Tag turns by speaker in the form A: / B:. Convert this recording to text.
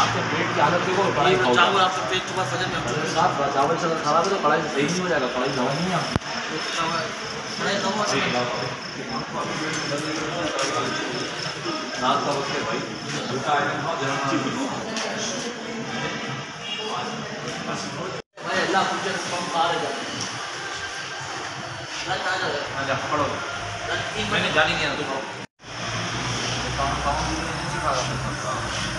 A: आपके पेट की हालत देखो, कढ़ाई खाओ।
B: चावल आपके पेट के पास वजन में
A: साफ चावल से खराब है तो कढ़ाई से सही नहीं हो जाएगा, कढ़ाई खाओ नहीं आप। नाश्ता बस भाई दूसरा आइटम खाओ जरा
B: भाई अल्लाह पूछे कम खा रहे जाते
A: जा पकड़ो, मैंने जानी नहीं है, तू खाओ।